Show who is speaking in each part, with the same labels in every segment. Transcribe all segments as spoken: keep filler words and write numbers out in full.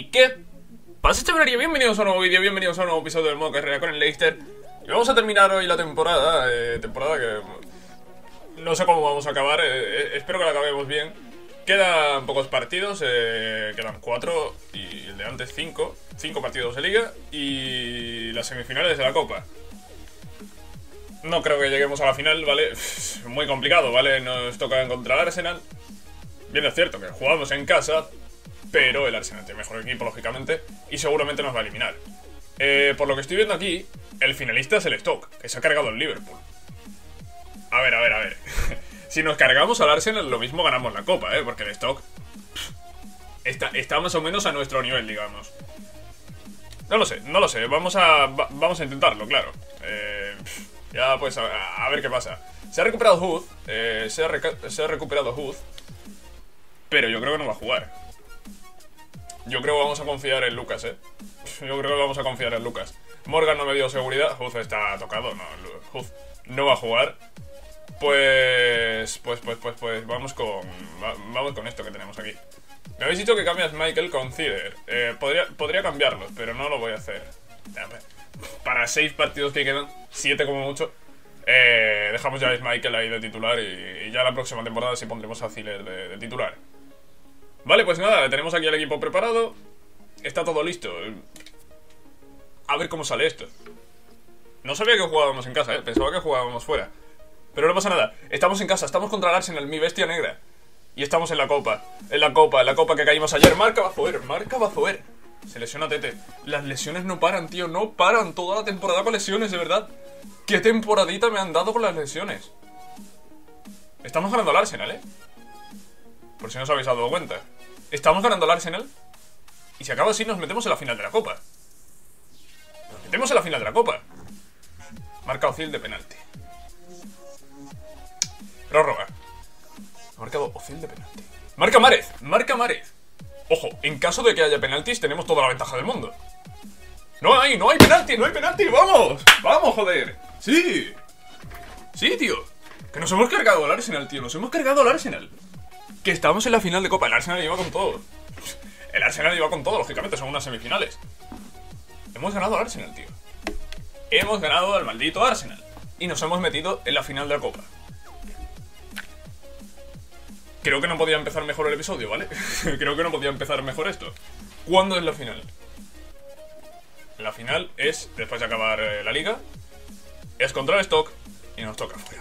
Speaker 1: ¿Y qué pasa, chavalería? Bienvenidos a un nuevo vídeo, bienvenidos a un nuevo episodio del modo carrera con el Leicester. Y vamos a terminar hoy la temporada, eh, temporada que no sé cómo vamos a acabar, eh, eh, espero que la acabemos bien. Quedan pocos partidos, eh, quedan cuatro y el de antes cinco, cinco partidos de liga y las semifinales de la Copa. No creo que lleguemos a la final, ¿vale? Muy complicado, ¿vale? Nos toca contra el Arsenal. Bien, es cierto que jugamos en casa, pero el Arsenal tiene mejor equipo, lógicamente, y seguramente nos va a eliminar. Eh, por lo que estoy viendo aquí, el finalista es el Stoke, que se ha cargado el Liverpool. A ver, a ver, a ver. Si nos cargamos al Arsenal, lo mismo ganamos la Copa, ¿eh? Porque el Stoke está, está más o menos a nuestro nivel, digamos. No lo sé, no lo sé. Vamos a, va, vamos a intentarlo, claro. Eh, ya, pues, a, a ver qué pasa. Se ha recuperado Huth, eh, se, ha se ha recuperado Huth, pero yo creo que no va a jugar. Yo creo que vamos a confiar en Lucas, eh. Yo creo que vamos a confiar en Lucas. Morgan no me dio seguridad. Huth está tocado, no. Huth no va a jugar. Pues, pues, pues, pues, pues, vamos con, va, vamos con esto que tenemos aquí. Me habéis dicho que cambias Michael con Cider. Eh, podría, podría cambiarlos, pero no lo voy a hacer. Para seis partidos que quedan, siete como mucho, eh, dejamos ya a Michael ahí de titular y, y ya la próxima temporada sí pondremos a Cider de, de titular. Vale, pues nada, tenemos aquí el equipo preparado. Está todo listo. A ver cómo sale esto. No sabía que jugábamos en casa, eh. Pensaba que jugábamos fuera. Pero no pasa nada, estamos en casa, estamos contra el Arsenal, mi bestia negra. Y estamos en la Copa, en la Copa, en la Copa que caímos ayer. Marca Bazoer, marca Bazoer. Se lesiona Tete. Las lesiones no paran, tío, no paran. Toda la temporada con lesiones, de verdad. ¿Qué temporadita me han dado con las lesiones? Estamos ganando al Arsenal, eh. Por si no os habéis dado cuenta. Estamos ganando al Arsenal. Y si acaba así nos metemos en la final de la Copa. Nos metemos en la final de la Copa. Marca Ozil de penalti. Prórroga. Ha marcado Ozil de penalti. Marca Márez, marca Márez. Ojo, en caso de que haya penaltis tenemos toda la ventaja del mundo. No hay, no hay penalti, no hay penalti. ¡Vamos! ¡Vamos, joder! ¡Sí! ¡Sí, tío! Que nos hemos cargado al Arsenal, tío. Nos hemos cargado al Arsenal. Que estamos en la final de Copa. El Arsenal iba con todo. El Arsenal iba con todo, lógicamente. Son unas semifinales. Hemos ganado al Arsenal, tío. Hemos ganado al maldito Arsenal. Y nos hemos metido en la final de la Copa. Creo que no podía empezar mejor el episodio, ¿vale? Creo que no podía empezar mejor esto. ¿Cuándo es la final? La final es, después de acabar eh, la liga, es contra el Stoke y nos toca fuera.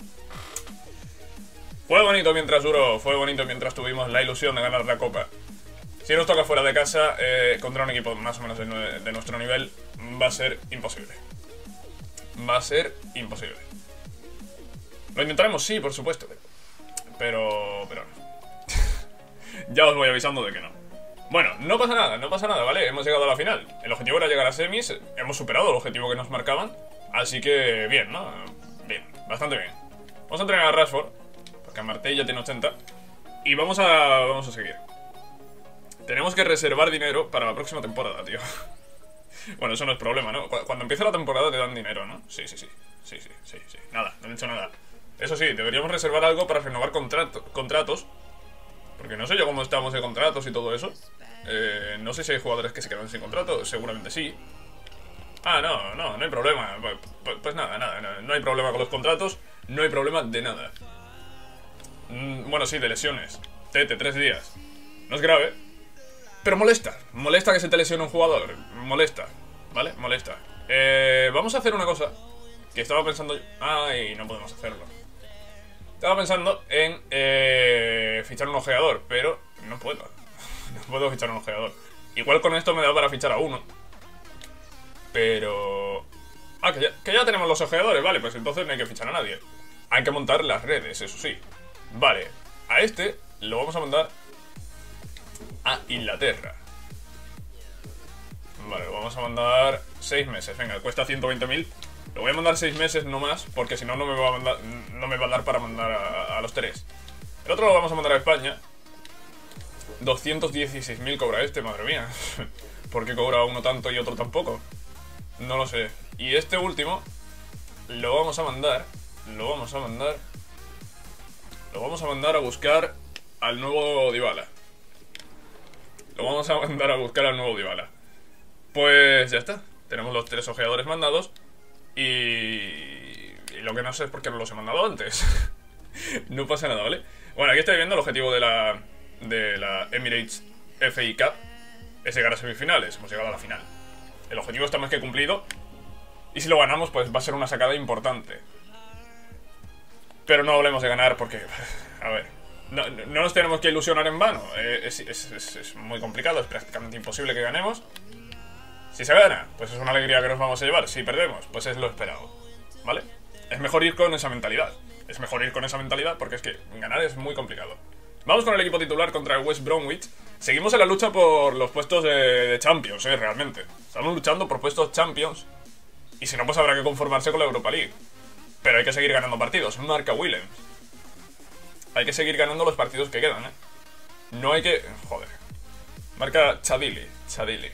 Speaker 1: Fue bonito mientras duró, fue bonito mientras tuvimos la ilusión de ganar la Copa. Si nos toca fuera de casa, eh, contra un equipo más o menos de, de nuestro nivel, va a ser imposible. Va a ser imposible. Lo intentaremos, sí, por supuesto, pero... Pero... pero no. Ya os voy avisando de que no. Bueno, no pasa nada, no pasa nada, ¿vale? Hemos llegado a la final. El objetivo era llegar a semis. Hemos superado el objetivo que nos marcaban. Así que bien, ¿no? Bien, bastante bien. Vamos a entrenar a Rashford, porque a Martell ya tiene ochenta. Y vamos a... vamos a seguir. Tenemos que reservar dinero para la próxima temporada, tío. Bueno, eso no es problema, ¿no? Cuando empieza la temporada te dan dinero, ¿no? Sí, sí, sí. Sí, sí, sí, sí. Nada, no han hecho nada. Eso sí, deberíamos reservar algo para renovar contrato, contratos. Porque no sé yo cómo estamos de contratos y todo eso. Eh, no sé si hay jugadores que se quedan sin contrato. Seguramente sí. Ah, no, no, no hay problema. Pues, pues nada, nada, no, no hay problema con los contratos. No hay problema de nada. mm, Bueno, sí, de lesiones. Tete, tres días. No es grave, pero molesta. Molesta que se te lesione un jugador. Molesta, ¿vale? Molesta. eh, Vamos a hacer una cosa que estaba pensando yo. Ay, no podemos hacerlo. Estaba pensando en eh, fichar un ojeador, pero no puedo. No puedo fichar un ojeador. Igual con esto me da para fichar a uno. Pero... Ah, que ya, que ya tenemos los ojeadores, vale, pues entonces no hay que fichar a nadie. Hay que montar las redes, eso sí. Vale, a este lo vamos a mandar a Inglaterra. Vale, lo vamos a mandar seis meses. Venga, cuesta ciento veinte mil. Lo voy a mandar seis meses, no más, porque si no, no me va a mandar, no me va a dar para mandar a, a los tres. El otro lo vamos a mandar a España. doscientos dieciséis mil cobra este, madre mía. ¿Por qué cobra uno tanto y otro tampoco? No lo sé. Y este último lo vamos a mandar, lo vamos a mandar, lo vamos a mandar a buscar al nuevo Dybala. Lo vamos a mandar a buscar al nuevo Dybala. Pues ya está. Tenemos los tres ojeadores mandados. Y... y lo que no sé es por qué no los he mandado antes. No pasa nada, ¿vale? Bueno, aquí estáis viendo el objetivo de la... de la Emirates F A Cup. Es llegar a semifinales. Hemos llegado a la final. El objetivo está más que cumplido. Y si lo ganamos, pues va a ser una sacada importante. Pero no hablemos de ganar porque... A ver... No, no nos tenemos que ilusionar en vano. eh, es, es, es, es muy complicado. Es prácticamente imposible que ganemos. Si se gana, pues es una alegría que nos vamos a llevar. Si perdemos, pues es lo esperado, ¿vale? Es mejor ir con esa mentalidad. Es mejor ir con esa mentalidad porque es que ganar es muy complicado. Vamos con el equipo titular contra el West Bromwich. Seguimos en la lucha por los puestos de, de Champions, eh, realmente. Estamos luchando por puestos Champions. Y si no, pues habrá que conformarse con la Europa League. Pero hay que seguir ganando partidos. Marca Williams. Hay que seguir ganando los partidos que quedan, ¿eh? No hay que... Joder. Marca Chadili. Chadili.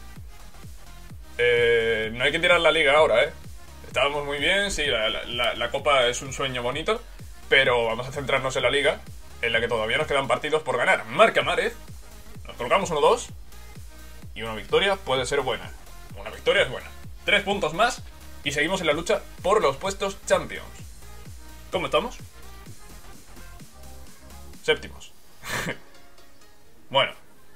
Speaker 1: Eh, no hay que tirar la liga ahora, ¿eh? Estábamos muy bien, sí, la, la, la Copa es un sueño bonito, pero vamos a centrarnos en la liga, en la que todavía nos quedan partidos por ganar. Marca Márez. Nos colocamos uno dos. Y una victoria puede ser buena. Una victoria es buena. Tres puntos más y seguimos en la lucha por los puestos Champions. ¿Cómo estamos? Séptimos. Bueno.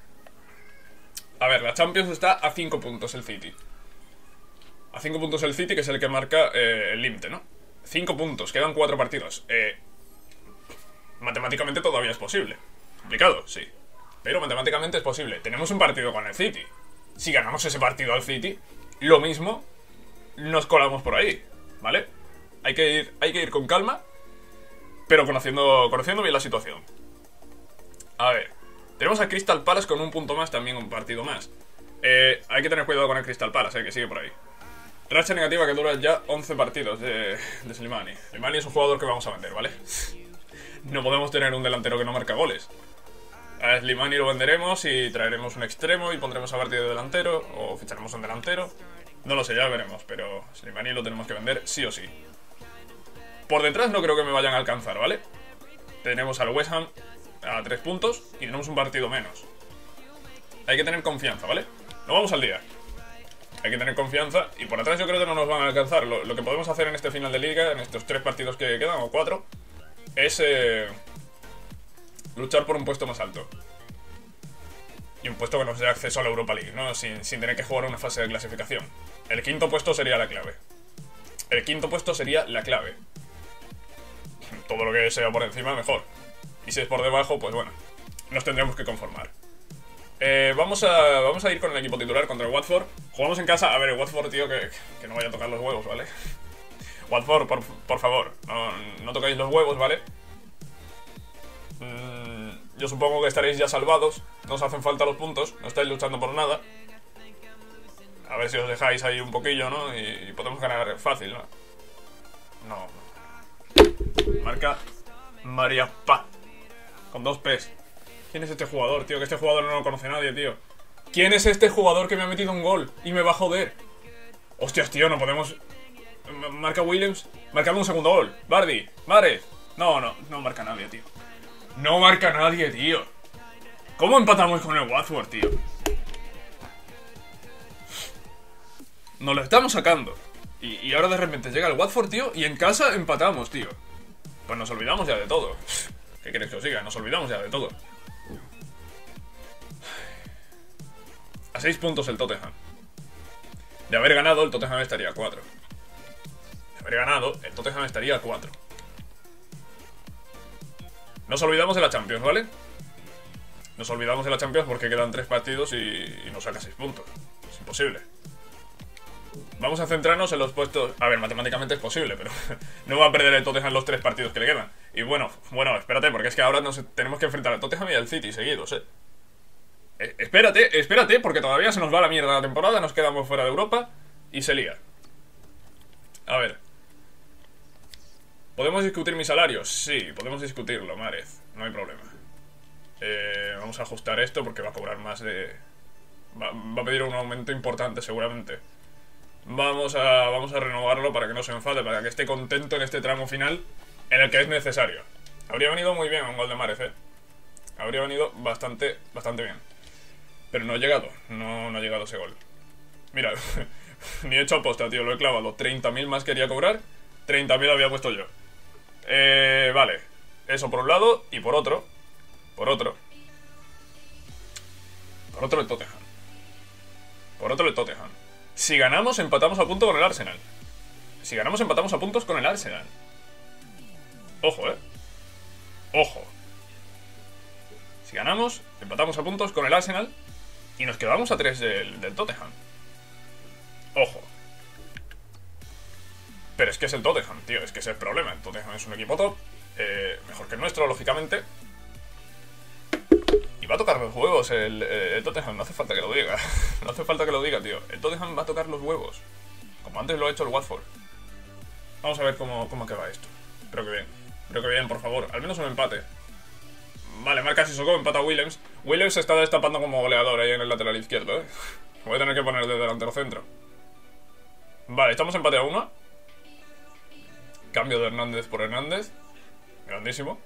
Speaker 1: A ver, la Champions está a cinco puntos el City. A cinco puntos el City, que es el que marca eh, el límite, ¿no? cinco puntos, quedan cuatro partidos. Eh, matemáticamente todavía es posible. Complicado, sí. Pero matemáticamente es posible. Tenemos un partido con el City. Si ganamos ese partido al City, lo mismo, nos colamos por ahí, ¿vale? Hay que ir, hay que ir con calma, pero conociendo, conociendo bien la situación. A ver, tenemos a Crystal Palace con un punto más, también un partido más. Eh, hay que tener cuidado con el Crystal Palace, eh, que sigue por ahí. Racha negativa que dura ya once partidos de, de Slimani. Slimani es un jugador que vamos a vender, ¿vale? No podemos tener un delantero que no marca goles. A Slimani lo venderemos y traeremos un extremo y pondremos a Barty de delantero, o ficharemos un delantero. No lo sé, ya veremos, pero Slimani lo tenemos que vender sí o sí. Por detrás no creo que me vayan a alcanzar, ¿vale? Tenemos al West Ham a tres puntos y tenemos un partido menos. Hay que tener confianza, ¿vale? No vamos al día. Hay que tener confianza y por atrás yo creo que no nos van a alcanzar. Lo, lo que podemos hacer en este final de liga, en estos tres partidos que quedan, o cuatro, es eh, luchar por un puesto más alto. Y un puesto que nos dé acceso a la Europa League, ¿no? Sin, sin tener que jugar una fase de clasificación. El quinto puesto sería la clave. El quinto puesto sería la clave. Todo lo que sea por encima, mejor. Y si es por debajo, pues bueno, nos tendremos que conformar. Eh, vamos, a, vamos a ir con el equipo titular contra el Watford. Jugamos en casa. A ver, el Watford, tío, que, que no vaya a tocar los huevos, ¿vale? Watford, por, por favor, no, no tocáis los huevos, ¿vale? Mm, yo supongo que estaréis ya salvados. No os hacen falta los puntos. No estáis luchando por nada. A ver si os dejáis ahí un poquillo, ¿no? Y, y podemos ganar fácil, ¿no? No. Marca María Pa. Con dos P's. ¿Quién es este jugador, tío? Que este jugador no lo conoce nadie, tío. ¿Quién es este jugador que me ha metido un gol y me va a joder? Hostias, tío, no podemos... Marca Williams. Marcando un segundo gol. Bardi. Mare. No, no. No marca nadie, tío. No marca nadie, tío. ¿Cómo empatamos con el Watford, tío? Nos lo estamos sacando. Y, y ahora de repente llega el Watford, tío, y en casa empatamos, tío. Pues nos olvidamos ya de todo. ¿Qué queréis que os diga? Nos olvidamos ya de todo. A seis puntos el Tottenham. De haber ganado, el Tottenham estaría a cuatro. De haber ganado, el Tottenham estaría a cuatro. Nos olvidamos de la Champions, ¿vale? Nos olvidamos de la Champions porque quedan tres partidos y, y nos saca seis puntos. Es imposible. Vamos a centrarnos en los puestos... A ver, matemáticamente es posible, pero no va a perder el Tottenham los tres partidos que le quedan. Y bueno, bueno, espérate, porque es que ahora nos tenemos que enfrentar al Tottenham y al City seguidos, ¿eh? eh espérate, espérate, porque todavía se nos va la mierda la temporada, nos quedamos fuera de Europa y se lía. A ver. ¿Podemos discutir mi salario? Sí, podemos discutirlo, Márez. No hay problema. Eh, vamos a ajustar esto porque va a cobrar más de... Va, va a pedir un aumento importante seguramente. Vamos a, vamos a renovarlo para que no se enfade, para que esté contento en este tramo final en el que es necesario. Habría venido muy bien un gol de Márez, ¿eh? Habría venido bastante, bastante bien. Pero no ha llegado, no, no ha llegado ese gol. Mira, ni he hecho aposta, tío, lo he clavado. treinta mil más quería cobrar, treinta mil había puesto yo. Eh, vale, eso por un lado, y por otro, por otro, por otro el Tottenham. Por otro el Tottenham. Si ganamos, empatamos a punto con el Arsenal. Si ganamos, empatamos a puntos con el Arsenal. Ojo, eh. Ojo. Si ganamos, empatamos a puntos con el Arsenal y nos quedamos a tres del, del Tottenham. Ojo. Pero es que es el Tottenham, tío. Es que ese es el problema. El Tottenham es un equipo top. Eh, mejor que el nuestro, lógicamente. Y va a tocar los huevos el, el Tottenham. No hace falta que lo diga. No hace falta que lo diga, tío. El Tottenham va a tocar los huevos. Como antes lo ha hecho el Watford. Vamos a ver cómo, cómo acaba esto. Espero que bien. Espero que bien, por favor. Al menos un empate. Vale, marca Sissoko, empata a Williams. Williams se está destapando como goleador ahí en el lateral izquierdo, ¿eh? Voy a tener que poner de delantero centro. Vale, estamos empate a uno. Cambio de Hernández por Hernández. Grandísimo.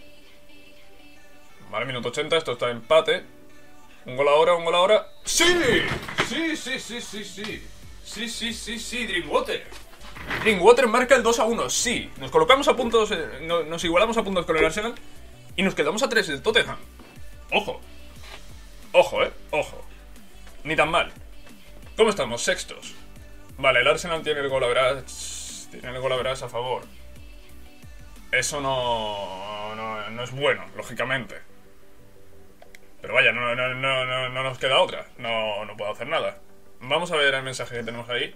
Speaker 1: Vale, minuto ochenta, esto está empate. Un gol ahora, un gol ahora. ¡Sí! Sí, sí, sí, sí, sí. Sí, sí, sí, sí, Drinkwater. Drinkwater marca el dos a uno, sí. Nos colocamos a puntos, eh, no, nos igualamos a puntos con el Arsenal y nos quedamos a tres del Tottenham. Ojo. Ojo, eh, ojo. Ni tan mal. ¿Cómo estamos? Sextos. Vale, el Arsenal tiene el gol average. Tiene el gol average a favor. Eso no, no, no es bueno, lógicamente. Pero vaya, no, no, no, no, no nos queda otra. No, no puedo hacer nada. Vamos a ver el mensaje que tenemos ahí.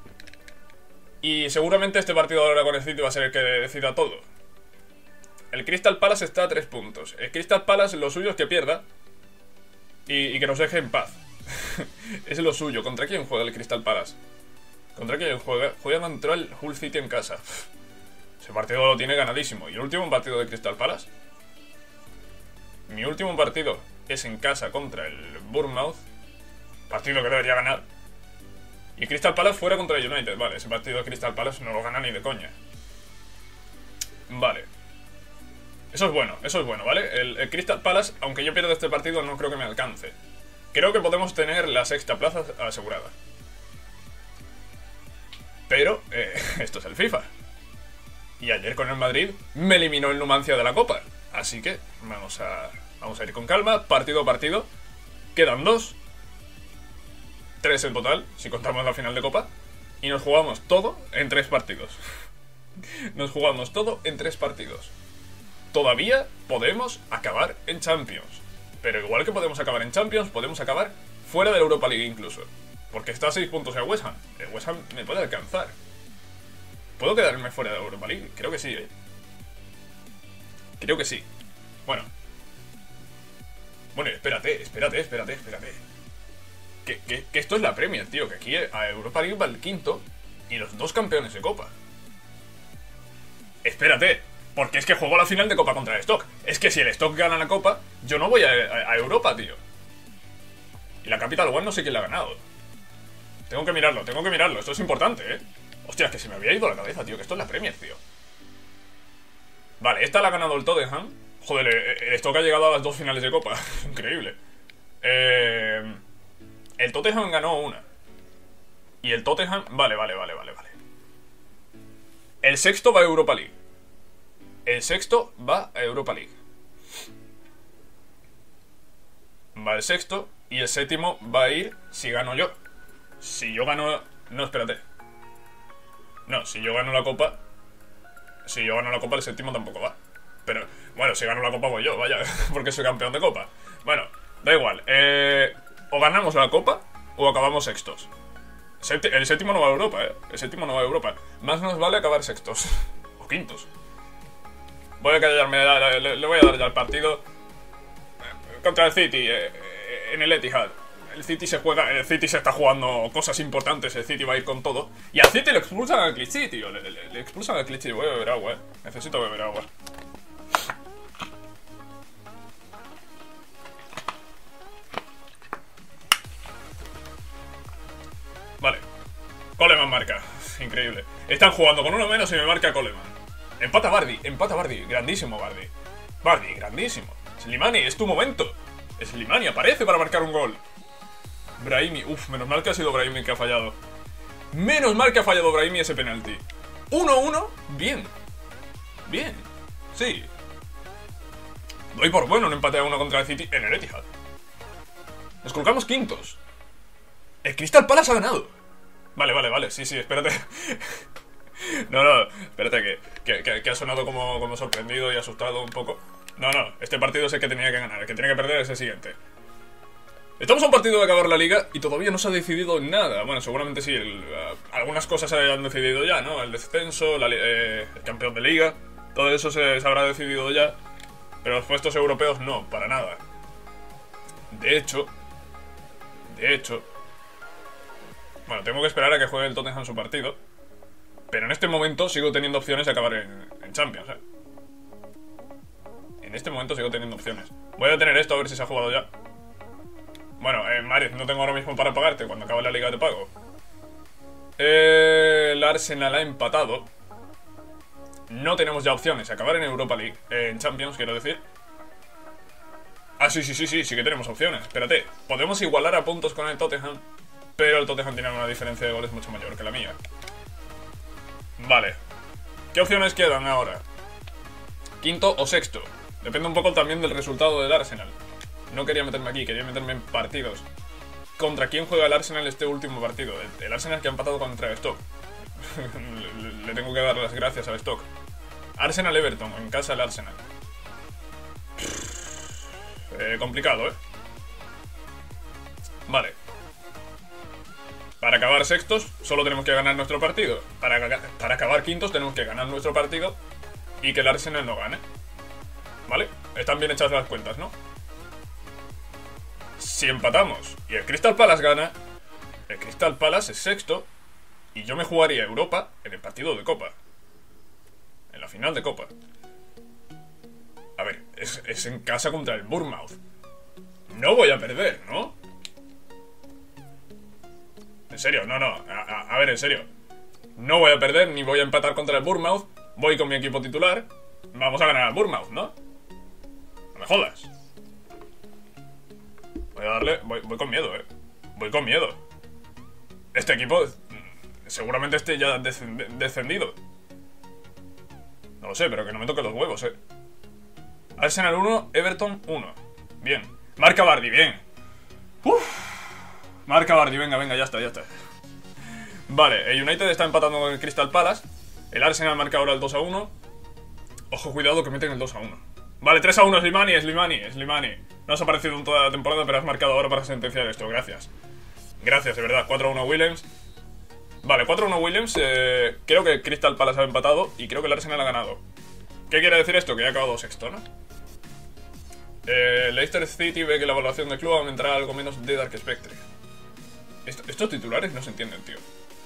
Speaker 1: Y seguramente este partido ahora con el City va a ser el que decida todo. El Crystal Palace está a tres puntos. El Crystal Palace lo suyo es que pierda y, y que nos deje en paz. Es lo suyo. ¿Contra quién juega el Crystal Palace? ¿Contra quién juega? Juega contra el Hull City en casa. Ese partido lo tiene ganadísimo. ¿Y el último partido de Crystal Palace? Mi último partido es en casa contra el Bournemouth. Partido que debería ganar. Y Crystal Palace fuera contra el United. Vale, ese partido de Crystal Palace no lo gana ni de coña. Vale. Eso es bueno, eso es bueno, ¿vale? El, el Crystal Palace, aunque yo pierda este partido, no creo que me alcance. Creo que podemos tener la sexta plaza asegurada. Pero, eh, esto es el FIFA. Y ayer con el Madrid me eliminó el Numancia de la Copa. Así que vamos a, vamos a ir con calma, partido a partido. Quedan dos. Tres en total, si contamos la final de Copa. Y nos jugamos todo en tres partidos. Nos jugamos todo en tres partidos. Todavía podemos acabar en Champions. Pero igual que podemos acabar en Champions, podemos acabar fuera de la Europa League incluso. Porque está a seis puntos el West Ham. El West Ham me puede alcanzar. ¿Puedo quedarme fuera de la Europa League? Creo que sí, ¿eh? Creo que sí. Bueno. Bueno, espérate, espérate, espérate, espérate. Que, que, que esto es la Premier, tío. Que aquí a Europa League va el quinto y los dos campeones de Copa. Espérate, porque es que juego la final de Copa contra el Stoke. Es que si el Stoke gana la Copa, yo no voy a, a, a Europa, tío. Y la Capital One no sé quién la ha ganado. Tengo que mirarlo, tengo que mirarlo. Esto es importante, ¿eh? Hostia, que se me había ido la cabeza, tío. Que esto es la Premier, tío. Vale, esta la ha ganado el Tottenham. Joder, el Stoke ha llegado a las dos finales de Copa. Increíble. Eh... El Tottenham ganó una. Y el Tottenham... Vale, vale, vale, vale, vale. El sexto va a Europa League. El sexto va a Europa League. Va el sexto. Y el séptimo va a ir si gano yo. Si yo gano... No, espérate. No, si yo gano la Copa... Si yo gano la Copa, el séptimo tampoco va. Pero, bueno, si gano la Copa voy yo, vaya. Porque soy campeón de Copa. Bueno, da igual. Eh... O ganamos la Copa o acabamos sextos. El séptimo no va a Europa, eh. El séptimo no va a Europa. Más nos vale acabar sextos. O quintos. Voy a callarme, le, le voy a dar ya el partido contra el City, eh, en el Etihad. El City se juega, el City se está jugando cosas importantes, el City va a ir con todo. Y al City le expulsan al Clichy, tío. Le, le, le expulsan al Clichy. Voy a beber agua, eh. Necesito beber agua. Vale. Coleman marca. Increíble. Están jugando con uno menos y me marca Coleman. Empata Vardy. Empata Vardy. Grandísimo Vardy. Vardy, grandísimo. Slimani, es tu momento. Slimani aparece para marcar un gol. Brahimi, uff, menos mal que ha sido Brahimi que ha fallado. Menos mal que ha fallado Brahimi ese penalti. uno uno, bien. Bien, sí. Doy por bueno un empate a uno contra el City en el Etihad. Nos colocamos quintos. El Crystal Palace ha ganado. Vale, vale, vale, sí, sí, espérate. No, no, espérate que, que, que, que ha sonado como, como sorprendido y asustado un poco. No, no, este partido es el que tenía que ganar. El que tenía que perder es el siguiente. Estamos a un partido de acabar la liga y todavía no se ha decidido nada. Bueno, seguramente sí, el, uh, algunas cosas se hayan decidido ya, ¿no? El descenso, la, eh, el campeón de liga, todo eso se, se habrá decidido ya. Pero los puestos europeos no, para nada. De hecho, de hecho, bueno, tengo que esperar a que juegue el Tottenham su partido. Pero en este momento sigo teniendo opciones de acabar en, en Champions, ¿eh? En este momento sigo teniendo opciones. Voy a tener esto a ver si se ha jugado ya. Bueno, eh, Mariz, no tengo ahora mismo para pagarte. Cuando acabe la liga te pago. Eh, el Arsenal ha empatado. No tenemos ya opciones. Acabar en Europa League. Eh, en Champions, quiero decir. Ah, sí, sí, sí, sí, sí que tenemos opciones. Espérate. Podemos igualar a puntos con el Tottenham. Pero el Tottenham tiene una diferencia de goles mucho mayor que la mía. Vale. ¿Qué opciones quedan ahora? Quinto o sexto. Depende un poco también del resultado del Arsenal. No quería meterme aquí, quería meterme en partidos. ¿Contra quién juega el Arsenal este último partido? El, el Arsenal que ha empatado contra el Stoke. le, le tengo que dar las gracias al Stoke. Arsenal-Everton, en casa del Arsenal. Eh, complicado, ¿eh? Vale. Para acabar sextos, solo tenemos que ganar nuestro partido. Para, para acabar quintos, tenemos que ganar nuestro partido y que el Arsenal no gane. ¿Vale? Están bien hechas las cuentas, ¿no? Si empatamos y el Crystal Palace gana, el Crystal Palace es sexto y yo me jugaría Europa en el partido de Copa. En la final de Copa. A ver, es, es en casa contra el Bournemouth. No voy a perder, ¿no? En serio, no, no, a, a, a ver, en serio. No voy a perder ni voy a empatar contra el Bournemouth. Voy con mi equipo titular. Vamos a ganar al Bournemouth, ¿no? No me jodas. Voy a darle... Voy, voy con miedo, eh. Voy con miedo. Este equipo seguramente esté ya descendido. No lo sé, pero que no me toque los huevos, eh. Arsenal uno, Everton uno. Bien. Marca Vardy, bien. Uf. Marca Vardy, venga, venga, ya está, ya está. Vale, el United está empatando con el Crystal Palace. El Arsenal marca ahora el dos a uno. Ojo, cuidado que meten el dos a uno. Vale, tres a uno, Slimani, Slimani, Slimani. No has aparecido en toda la temporada, pero has marcado ahora para sentenciar esto, gracias. Gracias, de verdad, cuatro a uno Williams. Vale, cuatro a uno Williams, eh, creo que Crystal Palace ha empatado y creo que el Arsenal ha ganado. ¿Qué quiere decir esto? Que ya ha acabado sexto, ¿no? Eh, Leicester City ve que la evaluación del club aumentará algo menos de Dark Spectre. Esto, estos titulares no se entienden, tío.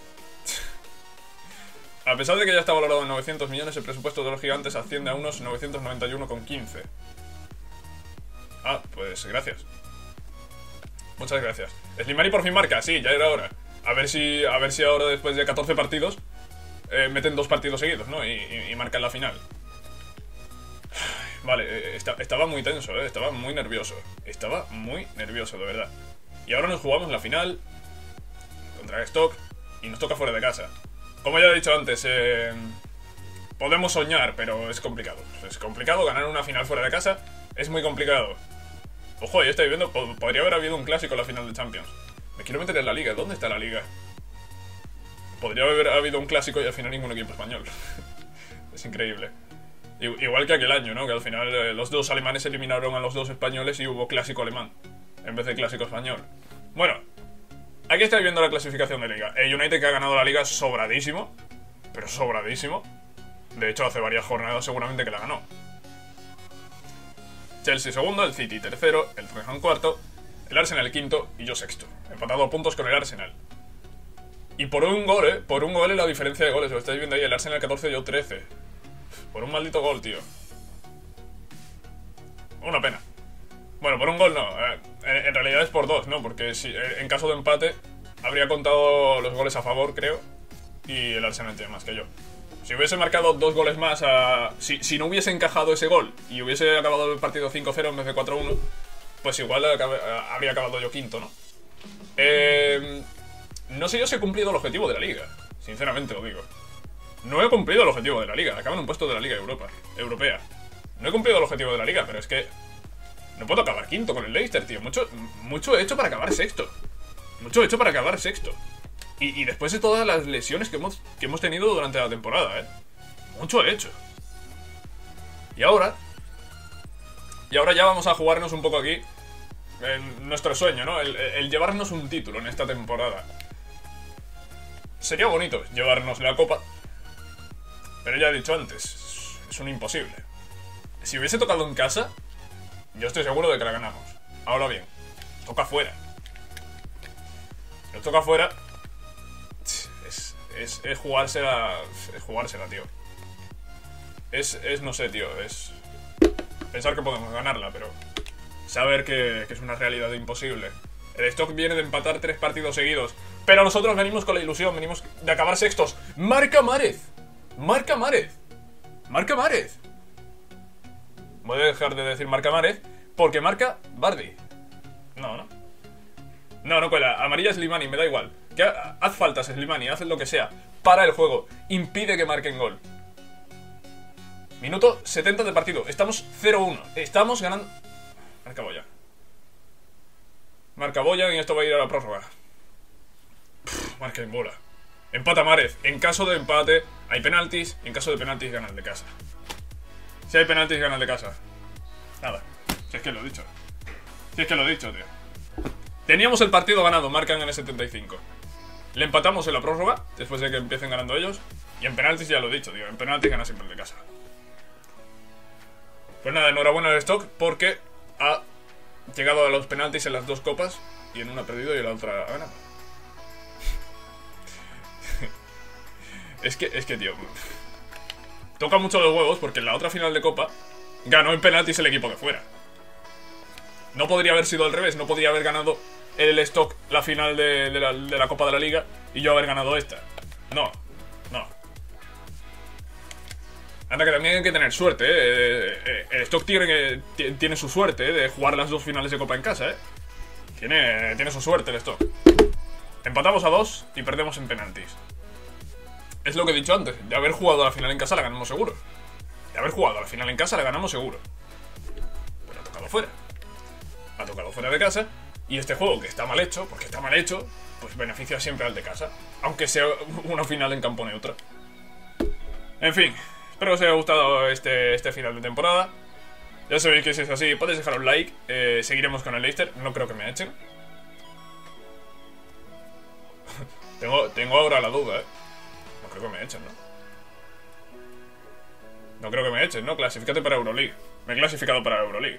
Speaker 1: A pesar de que ya está valorado en novecientos millones, el presupuesto de los gigantes asciende a unos novecientos noventa y uno coma quince. Ah, pues gracias. Muchas gracias. Slimani por fin marca, sí, ya era hora. A ver si, a ver si ahora después de catorce partidos eh, meten dos partidos seguidos, ¿no? Y, y, y marcan la final. Vale, eh, está, estaba muy tenso, eh, estaba muy nervioso. Estaba muy nervioso, de verdad. Y ahora nos jugamos la final contra el Stoke y nos toca fuera de casa. Como ya he dicho antes, eh, podemos soñar, pero es complicado. Es complicado ganar una final fuera de casa. Es muy complicado. Ojo, ya estáis viendo, podría haber habido un clásico en la final de Champions. Me quiero meter en la liga. ¿Dónde está la liga? Podría haber habido un clásico y al final ningún equipo español. Es increíble. Igual que aquel año, ¿no? Que al final eh, los dos alemanes eliminaron a los dos españoles y hubo clásico alemán en vez de clásico español. Bueno, aquí estáis viendo la clasificación de liga. El United que ha ganado la liga sobradísimo. Pero sobradísimo. De hecho, hace varias jornadas seguramente que la ganó. Chelsea segundo, el City tercero, el Tottenham cuarto, el Arsenal quinto y yo sexto. Empatado a puntos con el Arsenal. Y por un gol, ¿eh? Por un gol en la diferencia de goles. Lo estáis viendo ahí, el Arsenal catorce y yo trece. Por un maldito gol, tío. Una pena. Bueno, por un gol no. En, en realidad es por dos, ¿no? Porque si, en caso de empate habría contado los goles a favor, creo. Y el Arsenal tiene más que yo. Si hubiese marcado dos goles más a... Si, si no hubiese encajado ese gol y hubiese acabado el partido cinco cero en vez de cuatro uno, pues igual acabe, habría acabado yo quinto, ¿no? Eh, no sé yo si he cumplido el objetivo de la liga. Sinceramente lo digo. No he cumplido el objetivo de la liga. Acabo en un puesto de la liga Europa, europea. No he cumplido el objetivo de la liga, pero es que no puedo acabar quinto con el Leicester, tío. Mucho, mucho he hecho para acabar sexto. Mucho he hecho para acabar sexto. Y, y después de todas las lesiones que hemos, que hemos tenido durante la temporada, ¿eh? Mucho he hecho. Y ahora... Y ahora ya vamos a jugarnos un poco aquí en nuestro sueño, ¿no? El, el llevarnos un título en esta temporada. Sería bonito llevarnos la copa, pero ya he dicho antes, es un imposible. Si hubiese tocado en casa, yo estoy seguro de que la ganamos. Ahora bien, toca fuera. Si nos toca fuera, es, es, es jugársela, es jugársela, tío. Es, es, no sé, tío, es pensar que podemos ganarla, pero saber que, que es una realidad imposible. El Stoke viene de empatar tres partidos seguidos, pero nosotros venimos con la ilusión, venimos de acabar sextos. ¡Marca Márez! ¡Marca Márez! ¡Marca Márez! Voy a dejar de decir marca Márez porque marca Vardy. No, no. No, no cuela. Amarilla es Slimani, me da igual. Que ha, haz faltas, Slimani, haz lo que sea. Para el juego. Impide que marquen gol. Minuto setenta de partido. Estamos cero uno. Estamos ganando... Marca Boya. Marca Boya y esto va a ir a la prórroga. Pff, marca en bola. Empata Márez. En caso de empate hay penaltis. Y en caso de penaltis gana el de casa. Si hay penaltis gana el de casa. Nada. Si es que lo he dicho. Si es que lo he dicho, tío. Teníamos el partido ganado. Marcan en el setenta y cinco. Le empatamos en la prórroga. Después de que empiecen ganando ellos. Y en penaltis ya lo he dicho, tío. En penaltis gana siempre el de casa. Pues nada, enhorabuena al Stoke porque ha llegado a los penaltis en las dos copas y en una ha perdido y en la otra ha ganado. es que, es que, tío, toca mucho los huevos porque en la otra final de copa ganó en penaltis el equipo que fuera. No podría haber sido al revés, no podría haber ganado el Stoke la final de, de, la, de la Copa de la Liga y yo haber ganado esta. No, no. Anda, que también hay que tener suerte, ¿eh? El Stoke tiene, tiene su suerte, ¿eh? De jugar las dos finales de Copa en casa, ¿eh? Tiene, tiene su suerte el Stoke. Empatamos a dos y perdemos en penaltis. Es lo que he dicho antes, de haber jugado a la final en casa la ganamos seguro. De haber jugado a la final en casa la ganamos seguro. Pero ha tocado fuera. Ha tocado fuera de casa. Y este juego, que está mal hecho, porque está mal hecho, pues beneficia siempre al de casa. Aunque sea una final en campo neutro. En fin... Espero que os haya gustado este, este final de temporada. Ya sabéis que si es así, podéis dejar un like. eh, Seguiremos con el Leicester. No creo que me echen. tengo, tengo ahora la duda, eh. No creo que me echen, ¿no? No creo que me echen, ¿no? Clasifícate para Euroleague. Me he clasificado para Euroleague.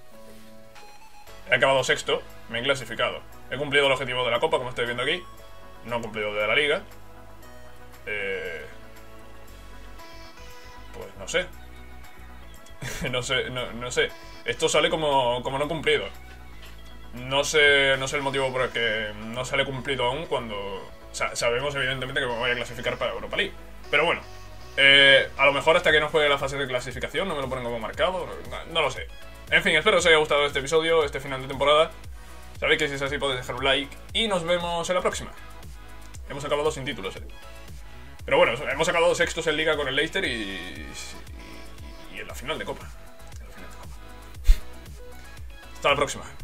Speaker 1: He acabado sexto. Me he clasificado. He cumplido el objetivo de la Copa, como estoy viendo aquí. No he cumplido de la Liga. Eh... Pues no sé. no sé, no, no sé. Esto sale como, como no cumplido. No sé, no sé el motivo por el que no sale cumplido aún cuando... O sea, sabemos evidentemente que me voy a clasificar para Europa League. Pero bueno, eh, a lo mejor hasta que no juegue la fase de clasificación no me lo ponen como marcado. No, no lo sé. En fin, espero que os haya gustado este episodio, este final de temporada. Sabéis que si es así podéis dejar un like y nos vemos en la próxima. Hemos acabado sin títulos, eh. Pero bueno, hemos acabado sextos en Liga con el Leicester y, y, y en la final de Copa. En la final de Copa. Hasta la próxima.